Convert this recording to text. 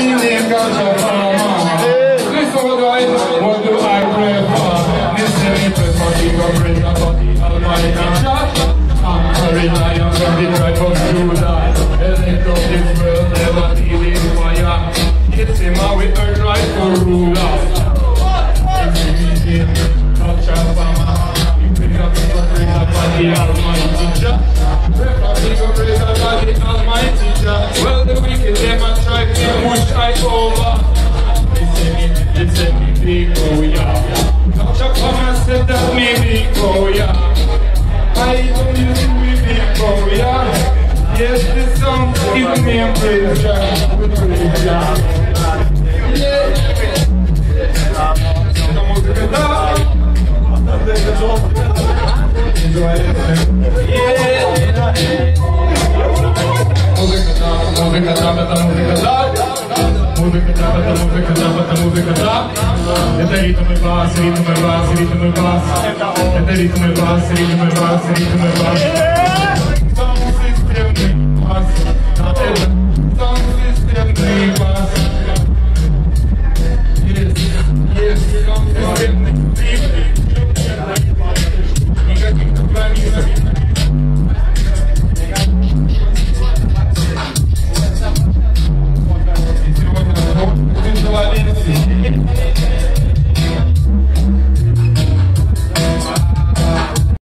believe God shall come. Listen, what do I pray for? Listen, me pray for the government of the Almighty Jah. Conquering lions of the tribe of Judah. Elect of this world, never be in fire. It's him how we earn rightful ruler. Every meeting, touch our farmer. You pick up the government of the Almighty Jah. Pray for the government of the Almighty Jah. Well, the wicked them and try to push I over. Listen me, big oh yeah. Doctor come and said that me big oh yeah. I don't use to be big oh yeah. Yes, this song is me and praise Jah. We praise Jah. Yeah. La musica da. Enjoy it. Yeah. Musica da, musica da, musica da. Música tá. Este ritmo é baixo, ritmo é baixo, ritmo é baixo. Este ritmo é baixo, ritmo é baixo, ritmo é baixo.